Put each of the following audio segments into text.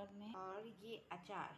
और ये अचार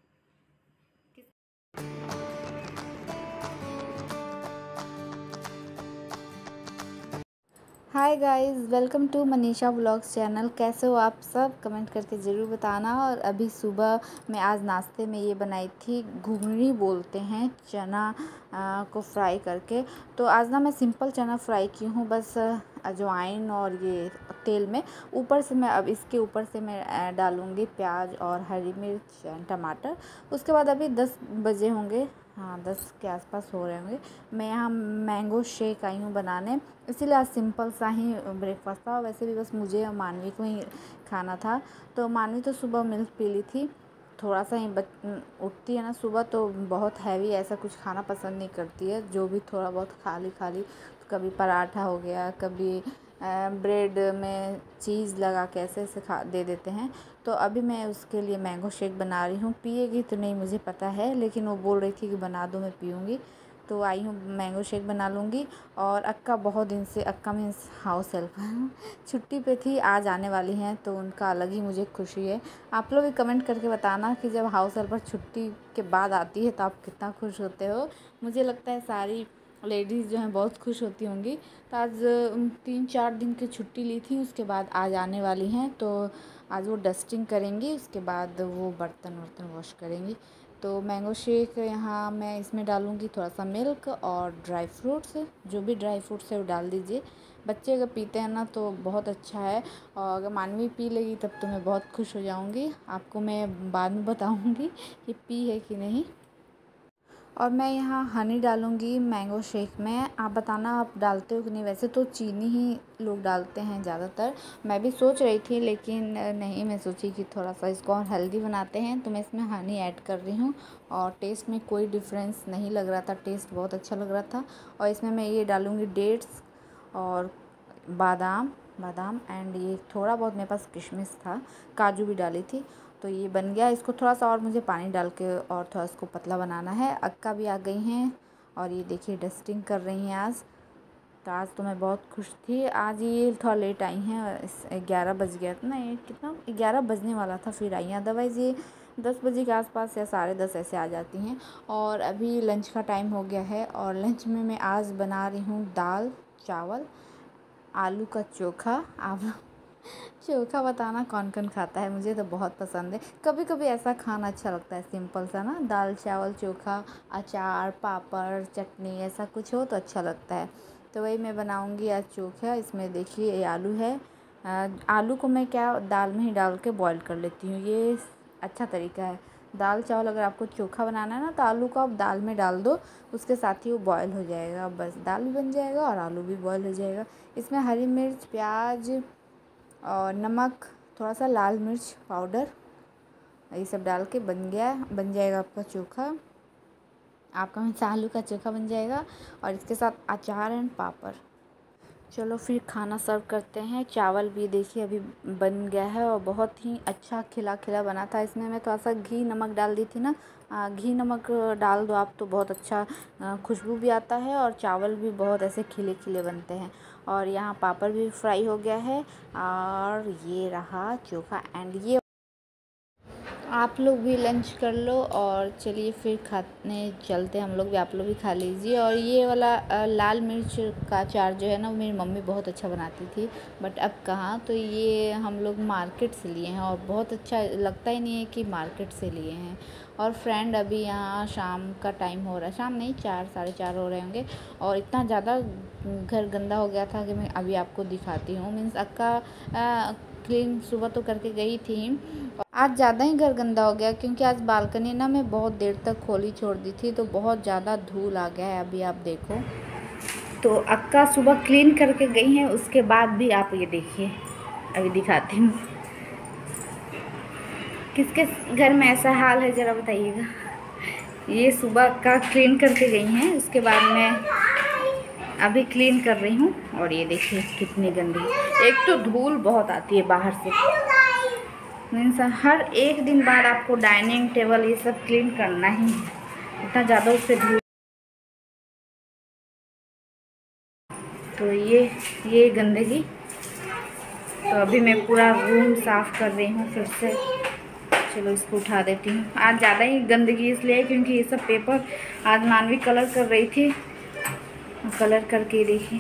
hi guys, welcome to Manisha vlogs channel. कैसे हो आप सब? कमेंट करके ज़रूर बताना। और अभी सुबह मैं आज नाश्ते में ये बनाई थी, घुघनी बोलते हैं, चना को फ्राई करके। तो आज ना मैं सिंपल चना फ्राई की हूँ, बस अजवाइन और ये तेल में। ऊपर से मैं अब इसके ऊपर से मैं डालूँगी प्याज और हरी मिर्च, टमाटर। उसके बाद अभी 10 बजे होंगे, हाँ 10 के आसपास हो रहे होंगे। मैं यहाँ मैंगो शेक आई हूँ बनाने, इसीलिए आज सिंपल सा ही ब्रेकफास्ट था। वैसे भी बस मुझे और मानवी को ही खाना था। तो मानवी तो सुबह मिल्क पी ली थी, थोड़ा सा ही उठती है ना सुबह, तो बहुत हैवी ऐसा कुछ खाना पसंद नहीं करती है। जो भी थोड़ा बहुत खाली तो कभी पराठा हो गया, कभी ब्रेड में चीज़ लगा के ऐसे खा दे देते हैं। तो अभी मैं उसके लिए मैंगो शेक बना रही हूँ। पिएगी तो नहीं मुझे पता है, लेकिन वो बोल रही थी कि बना दो, मैं पीऊँगी। तो आई हूँ मैंगो शेक बना लूँगी। और अक्का बहुत दिन से, अक्का मीन्स हाउस हेल्प छुट्टी पे थी, आज आने वाली हैं, तो उनका अलग ही मुझे खुशी है। आप लोग भी कमेंट करके बताना कि जब हाउस हेल्पर छुट्टी के बाद आती है तो आप कितना खुश होते हो। मुझे लगता है सारी लेडीज़ जो हैं बहुत खुश होती होंगी। तो आज 3-4 दिन की छुट्टी ली थी, उसके बाद आज आने वाली हैं। तो आज वो डस्टिंग करेंगी, उसके बाद वो बर्तन वर्तन वॉश करेंगी। तो मैंगो शेक यहाँ मैं इसमें डालूँगी थोड़ा सा मिल्क और ड्राई फ्रूट्स, जो भी ड्राई फ्रूट्स है वो डाल दीजिए। बच्चे अगर पीते हैं ना तो बहुत अच्छा है, और अगर मानवी पी लेगी तब तो मैं बहुत खुश हो जाऊँगी। आपको मैं बाद में बताऊँगी कि पी है कि नहीं। और मैं यहाँ हनी डालूँगी मैंगो शेक में। आप बताना आप डालते हो कि नहीं। वैसे तो चीनी ही लोग डालते हैं ज़्यादातर, मैं भी सोच रही थी, लेकिन नहीं, मैं सोची कि थोड़ा सा इसको और हेल्दी बनाते हैं, तो मैं इसमें हनी ऐड कर रही हूँ। और टेस्ट में कोई डिफरेंस नहीं लग रहा था, टेस्ट बहुत अच्छा लग रहा था। और इसमें मैं ये डालूँगी डेट्स और बादाम एंड ये थोड़ा बहुत मेरे पास किशमिश था, काजू भी डाली थी। तो ये बन गया। इसको थोड़ा सा और मुझे पानी डाल के और थोड़ा इसको पतला बनाना है। अक्का भी आ गई हैं और ये देखिए डस्टिंग कर रही हैं आज। तो आज तो मैं बहुत खुश थी। आज ये थोड़ा लेट आई हैं, 11 बज गया था ना, ये कितना 11 बजने वाला था फिर आई हैं। अदरवाइज़ ये 10 बजे के आसपास या 10:30 ऐसे आ जाती हैं। और अभी लंच का टाइम हो गया है, और लंच में मैं आज बना रही हूँ दाल चावल, आलू का चोखा। आप चोखा बताना कौन कौन खाता है, मुझे तो बहुत पसंद है। कभी कभी ऐसा खाना अच्छा लगता है, सिंपल सा ना, दाल चावल चोखा, अचार पापड़ चटनी ऐसा कुछ हो तो अच्छा लगता है। तो वही मैं बनाऊंगी आज चोखा। इसमें देखिए ये आलू है। आलू को मैं क्या दाल में ही डाल के बॉईल कर लेती हूँ, ये अच्छा तरीका है। दाल चावल अगर आपको चोखा बनाना है ना, तो आलू को आप दाल में डाल दो, उसके साथ ही वो बॉयल हो जाएगा, बस दाल भी बन जाएगा और आलू भी बॉयल हो जाएगा। इसमें हरी मिर्च, प्याज और नमक, थोड़ा सा लाल मिर्च पाउडर, ये सब डाल के बन जाएगा आपका चोखा। आपका हमेशा आलू का चोखा बन जाएगा, और इसके साथ अचार एंड पापड़। चलो फिर खाना सर्व करते हैं। चावल भी देखिए अभी बन गया है, और बहुत ही अच्छा खिला खिला बना था। इसमें मैं थोड़ा सा घी नमक डाल दी थी ना, घी नमक डाल दो आप तो बहुत अच्छा खुशबू भी आता है, और चावल भी बहुत ऐसे खिले खिले बनते हैं। और यहाँ पापड़ भी फ्राई हो गया है, और ये रहा चोखा। एंड ये आप लोग भी लंच कर लो, और चलिए फिर खाने चलते हैं हम लोग भी, आप लोग भी खा लीजिए। और ये वाला लाल मिर्च का अचार जो है ना, मेरी मम्मी बहुत अच्छा बनाती थी, बट अब कहाँ। तो ये हम लोग मार्केट से लिए हैं, और बहुत अच्छा लगता ही नहीं है कि मार्केट से लिए हैं। और फ्रेंड अभी यहाँ शाम का टाइम हो रहा है, शाम नहीं 4-4:30 हो रहे होंगे, और इतना ज़्यादा घर गंदा हो गया था कि मैं अभी आपको दिखाती हूँ। मीन्स अक्का क्लीन सुबह तो करके गई थी, आज ज़्यादा ही घर गंदा हो गया, क्योंकि आज बालकनी ना मैं बहुत देर तक खोली छोड़ दी थी, तो बहुत ज़्यादा धूल आ गया है। अभी आप देखो, तो अक्का सुबह क्लीन करके गई हैं, उसके बाद भी आप ये देखिए, अभी दिखाती हूँ। किसके घर में ऐसा हाल है ज़रा बताइएगा। ये सुबह अक्का क्लीन करके गई हैं, उसके बाद मैं अभी क्लीन कर रही हूँ। और ये देखिए कितनी गंदी, एक तो धूल बहुत आती है बाहर से, मीन्स हर एक दिन बाद आपको डाइनिंग टेबल ये सब क्लीन करना ही है, इतना ज़्यादा उससे धूल। तो ये गंदगी, तो अभी मैं पूरा रूम साफ़ कर रही हूँ फिर से। चलो इसको उठा देती हूँ। आज ज़्यादा ही गंदगी इसलिए क्योंकि ये सब पेपर आज मानवी कलर कर रही थी, कलर करके देखिए।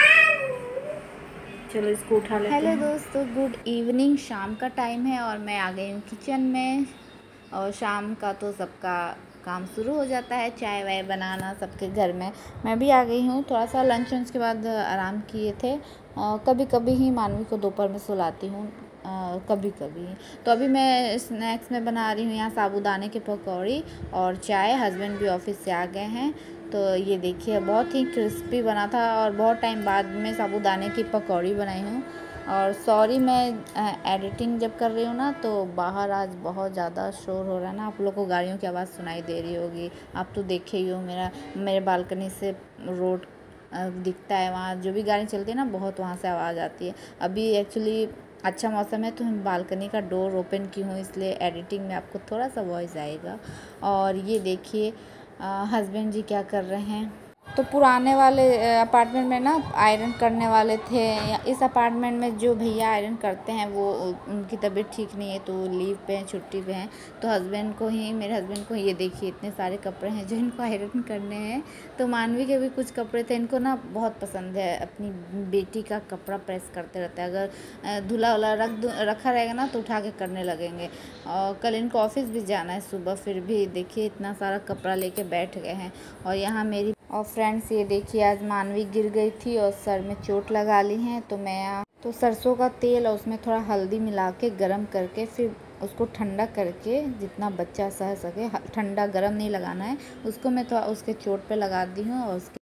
चलो इसको उठा लेते हैं। हेलो दोस्तों, गुड इवनिंग। शाम का टाइम है और मैं आ गई हूँ किचन में। और शाम का तो सबका काम शुरू हो जाता है, चाय वाय बनाना सबके घर में। मैं भी आ गई हूँ, थोड़ा सा लंच के बाद आराम किए थे। कभी कभी ही मानवी को दोपहर में सुलाती हूँ, कभी कभी। तो अभी मैं स्नैक्स में बना रही हूँ यहाँ साबूदाने की पकौड़ी और चाय। हस्बैंड भी ऑफिस से आ गए हैं। तो ये देखिए बहुत ही क्रिस्पी बना था और बहुत टाइम बाद में साबूदाने की पकौड़ी बनाई हूँ। और सॉरी, मैं एडिटिंग जब कर रही हूँ ना तो बाहर आज बहुत ज़्यादा शोर हो रहा है ना, आप लोगों को गाड़ियों की आवाज़ सुनाई दे रही होगी। आप तो देखे ही हो, मेरे बालकनी से रोड दिखता है, वहाँ जो भी गाड़ी चलती है ना बहुत वहाँ से आवाज़ आती है। अभी एक्चुअली अच्छा मौसम है तो मैं बालकनी का डोर ओपन की हूँ, इसलिए एडिटिंग में आपको थोड़ा सा वॉइस आएगा। और ये देखिए हस्बैंड जी क्या कर रहे हैं। तो पुराने वाले अपार्टमेंट में ना आयरन करने वाले थे। इस अपार्टमेंट में जो भैया आयरन करते हैं वो उनकी तबीयत ठीक नहीं है तो लीव पे हैं, छुट्टी पे हैं। तो मेरे हस्बैंड को ये देखिए इतने सारे कपड़े हैं जो इनको आयरन करने हैं। तो मानवी के भी कुछ कपड़े थे, इनको ना बहुत पसंद है अपनी बेटी का कपड़ा प्रेस करते रहते हैं। अगर धुला उला रखा रहेगा ना तो उठा के करने लगेंगे। और कल इनको ऑफिस भी जाना है सुबह, फिर भी देखिए इतना सारा कपड़ा लेके बैठ गए हैं। और यहाँ मेरी और फ्रेंड्स ये देखिए आज मानवी गिर गई थी और सर में चोट लगा ली है। तो सरसों का तेल और उसमें थोड़ा हल्दी मिला के गरम करके फिर उसको ठंडा करके जितना बच्चा सह सके, ठंडा गरम नहीं लगाना है उसको, मैं थोड़ा उसके चोट पे लगा दी हूँ और उसके